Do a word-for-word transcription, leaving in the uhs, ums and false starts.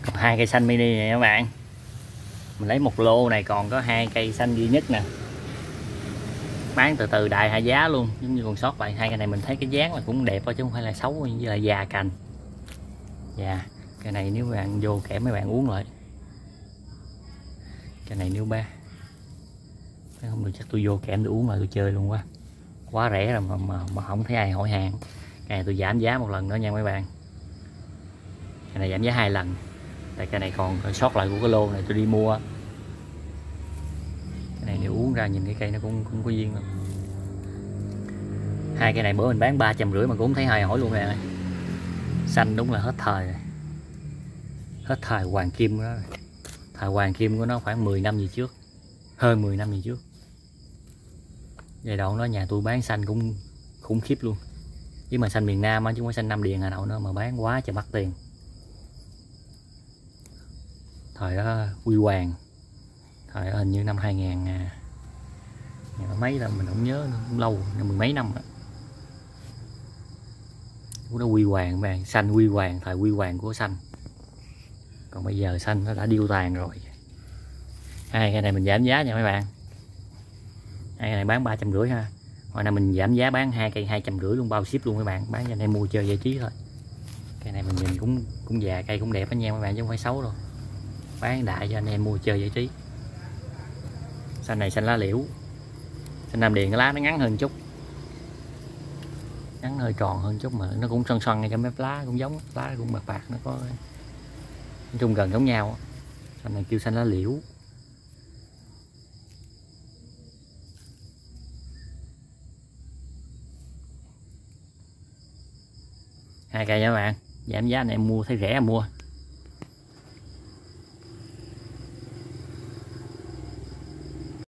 Hai cây xanh mini này các bạn, mình lấy một lô này còn có hai cây xanh duy nhất nè, bán từ từ đại hạ giá luôn, giống như còn sót lại hai cây này. Mình thấy cái dáng là cũng đẹp thôi chứ không phải là xấu, với lại già cành. Dạ, cây này nếu bạn vô kẻ mấy bạn uống lại. Cây này nếu ba không được chắc tôi vô kẽm tôi uống lại tôi chơi luôn, quá quá rẻ rồi mà, mà mà không thấy ai hỏi hàng. Cây này tôi giảm giá một lần nữa nha mấy bạn, cây này giảm giá hai lần, tại cây này còn sót lại của cái lô này tôi đi mua. Cái này nếu uống ra nhìn cái cây nó cũng cũng có duyên lắm. Hai cây này bữa mình bán ba trăm rưỡi mà cũng không thấy ai hỏi luôn nè. Xanh đúng là hết thời rồi, hết thời hoàng kim của nó rồi. Thời hoàng kim của nó khoảng mười năm gì trước, hơn mười năm gì trước. Giai đoạn đó nhà tôi bán xanh cũng khủng khiếp luôn, chứ mà xanh miền Nam á, chứ không phải xanh Nam Điền Hà Nội nữa, mà bán quá trời mắc tiền. Thời đó huy hoàng, thời đó hình như năm hai nghìn mấy là mình không nhớ nữa, cũng lâu, mười mấy năm rồi. Lúc đó huy hoàng bạn, xanh huy hoàng, thời huy hoàng của xanh. Còn bây giờ xanh nó đã điêu tàn rồi. Hai cái này mình giảm giá nha mấy bạn, hai cái này bán ba trăm rưỡi ha. Hồi nay mình giảm giá bán hai cây hai trăm rưỡi luôn, bao ship luôn mấy bạn, bán cho anh em mua chơi giải trí thôi. Cây này mình nhìn cũng cũng già, cây cũng đẹp đó nha mấy bạn, chứ không phải xấu đâu, bán đại cho anh em mua chơi giải trí. Xanh này xanh lá liễu, xanh Nam Điền cái lá nó ngắn hơn chút, ngắn hơi tròn hơn chút, mà nó cũng xoăn xoăn ngay trong mép lá, cũng giống lá cũng bạc bạc, nó có nói chung gần giống nhau. Xanh này kêu xanh lá liễu. Hai cây nha các bạn, giảm giá anh em mua thấy rẻ mua.